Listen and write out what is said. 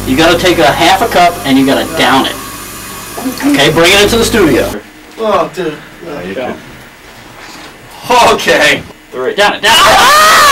You gotta take a half a cup and you gotta down it. Okay, bring it into the studio. Oh, dude. There you go. Okay. 3. Down it, down it.